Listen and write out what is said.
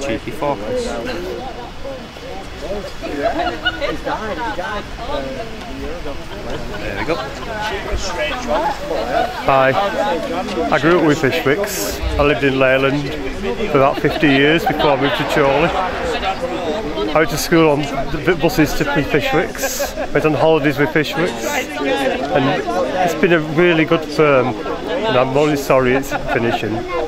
cheeky focus. There we go. Hi, I grew up with Fishwicks. I lived in Leyland for about 50 years before I moved to Chorley. I went to school on the buses to Fishwicks, went on holidays with Fishwicks, and it's been a really good firm, and I'm only sorry it's finishing.